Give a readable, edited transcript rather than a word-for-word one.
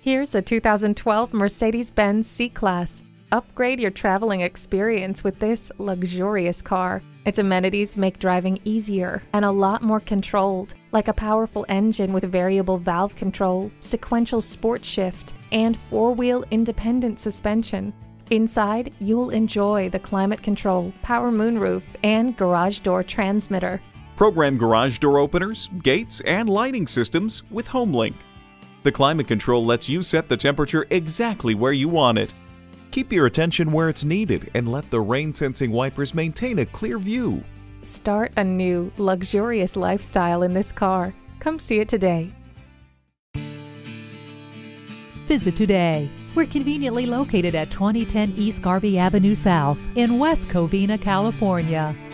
Here's a 2012 Mercedes-Benz C-Class. Upgrade your traveling experience with this luxurious car. Its amenities make driving easier and a lot more controlled, like a powerful engine with variable valve control, sequential sport shift, and four-wheel independent suspension. Inside, you'll enjoy the climate control, power moonroof, and garage door transmitter. Program garage door openers, gates, and lighting systems with HomeLink. The climate control lets you set the temperature exactly where you want it. Keep your attention where it's needed and let the rain-sensing wipers maintain a clear view. Start a new, luxurious lifestyle in this car. Come see it today. Visit today. We're conveniently located at 2010 East Garvey Avenue South in West Covina, California.